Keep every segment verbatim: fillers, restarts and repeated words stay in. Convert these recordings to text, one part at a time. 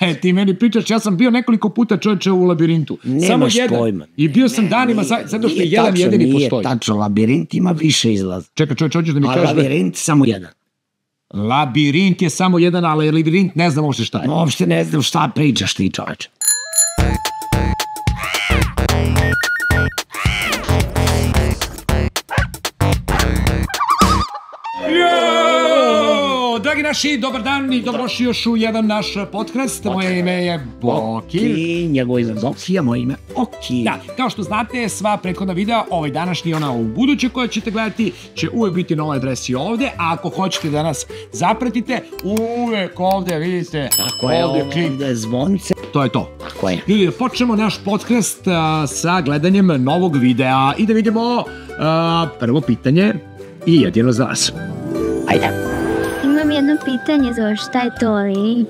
E, ti meni pričaš, ja sam bio nekoliko puta čovječe u labirintu. Nemaš pojma. I bio sam danima, zato što jedan jedini postoji. Nije tačno, labirint ima više izlaza. Čekaj, čovječe, hoćeš da mi kažeš... A labirint samo jedan. Labirint je samo jedan, ali labirint ne znam uopšte šta je. Uopšte ne znam šta pričaš ti, čovječe. Dragi naši, dobar dan i dobrošli još u jedan naš podcast. Moje ime je Boki. I njegovo ime Zofija, moje ime Oki. Da, kao što znate, sva prethodna videa, ovaj današnji i ona u buduće koje ćete gledati, će uvek biti na ovoj adresi ovde, a ako hoćete da nas zapratite, uvek ovde, vidite, tako je, ovde zvonce. To je to. Tako je. I počnemo naš podcast sa gledanjem novog videa i da vidimo prvo pitanje i jedino za nas. Ajde. Imam jedno pitanje, za šta je to labirint?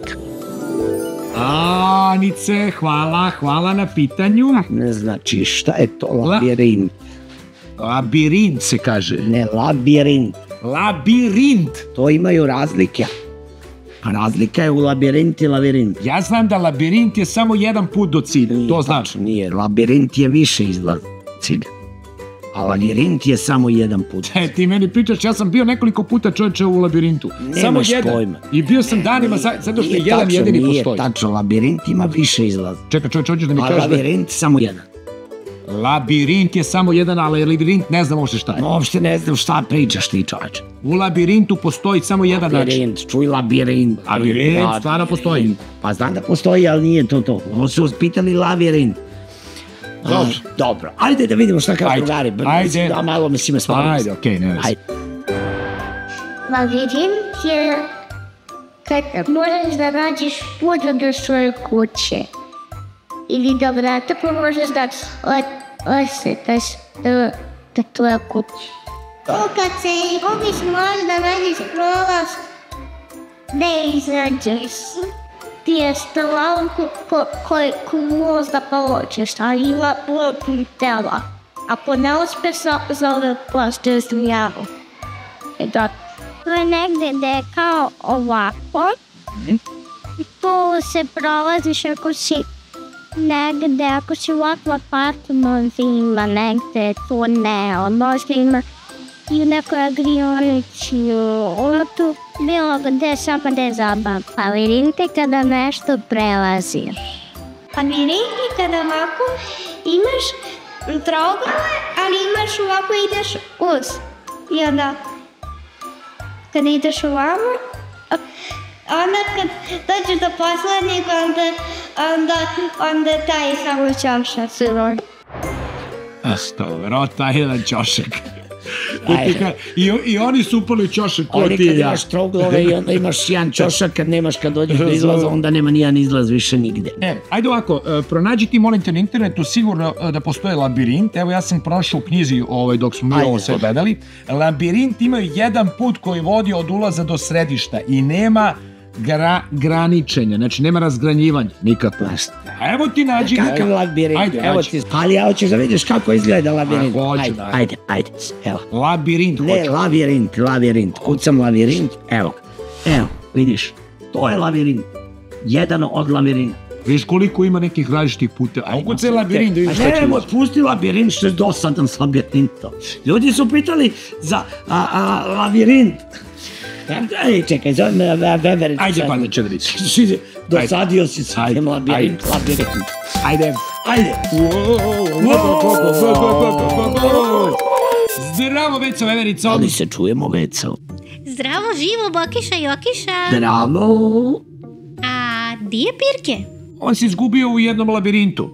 Anice, hvala, hvala na pitanju. Ne znači, šta je to labirint? Labirint se kaže. Ne, labirint. Labirint. To imaju razlike. Razlika je u labirint i labirint. Ja znam da labirint je samo jedan put do cilja, to znači. Nije, labirint je više izlaz cilja. A labirint je samo jedan put. E, ti meni pričaš, ja sam bio nekoliko puta čovječe u labirintu. Nemaš pojma. I bio sam danima, zato što je jedan jedini postoji. Nije tačno, labirint ima više izlaza. Čekaj, čovječe, hoćeš da mi kažeš da... A labirint samo jedan. Labirint je samo jedan, ali labirint ne znam uopšte šta je. Uopšte ne znam šta pričaš ti, čovječe. U labirintu postoji samo jedan način. Labirint, čuj labirint. Labirint, stvarno postoji. Pa znam da postoji, ali nije to to. Ovo su pitali labirint. Dobro. Dobro. Ajde da vidimo šta kao drugari. Ajde. Da malo mi si me stvarno. Ajde, okej, ne vezi. Labirint je kad možeš da nađeš put do svoje kuće. Ili da vrata pa možeš da osjetaš do tvoje kuće. To kad se izgubiš možda nađeš prolaz ne izađeš. Ti je stolanku koju možda poločeš, ali ima puno tela. Ako ne uspeš zove plašte zmijavu. To je negdje gde je kao ovako. Tu se prolaziš ako si negde, ako si u akvapartmanima negde, tu ne, možda ima i u nekoj agrionici, ono tu bilo gde samo da je zabav. Labirint je kada nešto prelaziš. Labirint je kada ovako imaš troglove, ali imaš ovako ideš uz. I onda, kada ideš ovamo, onda kad dođeš do poslednjeg, onda taj samo čošak se rodi. Dobro, taj jedan čošak. I oni su upali u ćošak ko ti i ja. Oni kad imaš troglove i onda imaš jedan ćošak, kad nemaš kad dođeš do izlaza, onda nema nijedan izlaz više nigde. Ajde ovako, pronađi ti molim te na internetu sigurno da postoje labirint. Evo ja sam prošao u knjizi dok smo mi ovo sve gledali. Labirint imaju jedan put koji vodi od ulaza do središta i nema graničenja, znači nema razgranjivanja, nikakvo. Evo ti nađi... Kakav labirint? Evo ti... Ali ja hoćeš da vidiš kako izgleda labirint. Ajde, ajde, evo. Labirint hoću. Ne, labirint, labirint. Kucam labirint, evo. Evo, vidiš, to je labirint. Jedan od labirinta. Viš koliko ima nekih različitih puteva. A ukucaj labirint da vidiš šta će. Nemoj, pusti labirint, što je dosadan s labirintom. Ljudi su pitali za labirint. Ej, čekaj, zove me Veverić. Ajde, pa neće da vidiš. Dosadio si s tim labirint, labirint. Ajde. Ajde. Zdravo, Veco, Veverico. Ali se čujemo, Veco. Zdravo, živo, Bokiša i Okiša. Zdravo. A di je Pirke? On se izgubio u jednom labirintu.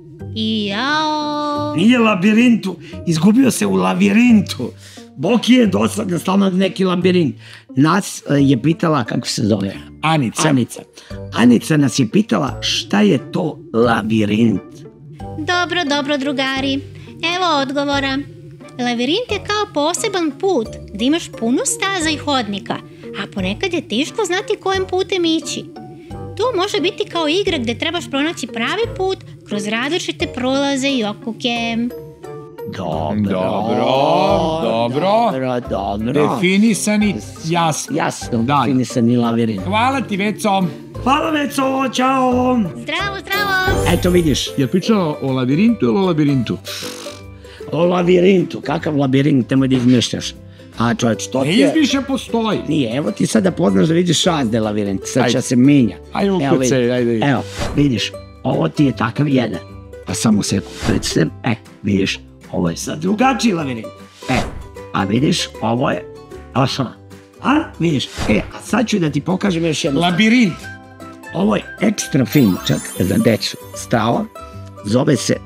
Jao. Nije labirintu, izgubio se u labirintu. Boki je dosadno stalno neki labirint. Nas je pitala, kako se zove? Anica. Anica. Anica nas je pitala šta je to labirint. Dobro, dobro, drugari. Evo odgovora. Labirint je kao poseban put gdje imaš puno staza i hodnika, a ponekad je teško znati kojim putem ići. Tu može biti kao igra gdje trebaš pronaći pravi put kroz različite prolaze i okuke. Dobro. Dobro, dobro. Dobro, dobro. Definisani, jasno. Jasno, Dalje. definisani lavirint. Hvala ti, Veco. Hvala Veco, čao. Zdravo, zdravo! Eto vidiš, Je pričala o labirintu ili o labirintu? o lavirintu, kakav labirint, nemoj da izmišljaš. A čovječ, to Ne ti je... izmišlja, postoji. Nije, evo ti sad da poznaš da vidiš razne lavirint, sad Ajde. će se menja. Ajde, Evo, ukucaj, vidi. ajde. Evo, vidiš, ovo ti je takav jedan. Pa samo sekund, predstavim, e, vidiš, ovo je sad drugačiji lavirint. E, a vidiš, ovo je, ošla. A, vidiš, e, a sad ću da ti pokažem još jednu. Labirint. Ovo je ekstra film, čak za decu, stava, zove se,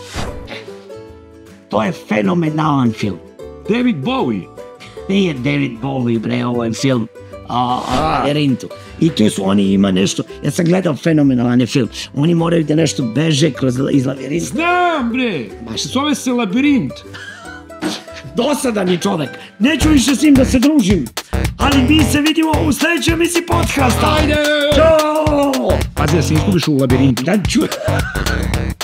to je fenomenalan film. David Bowie. Nije David Bowie, bre, ovo je film a, a, lavirintu. I tu su oni ima nešto, ja sam gledao fenomenalan je film, oni moraju da nešto beže kroz, iz lavirinta. Znam, bre. Zove se labirint. Dosadan je čovek, neću više s njim da se družim, ali mi se vidimo u sledećoj emisiji podcasta. Ajde! Ćao! Pazi da se izgubiš u labirintu. Da ću...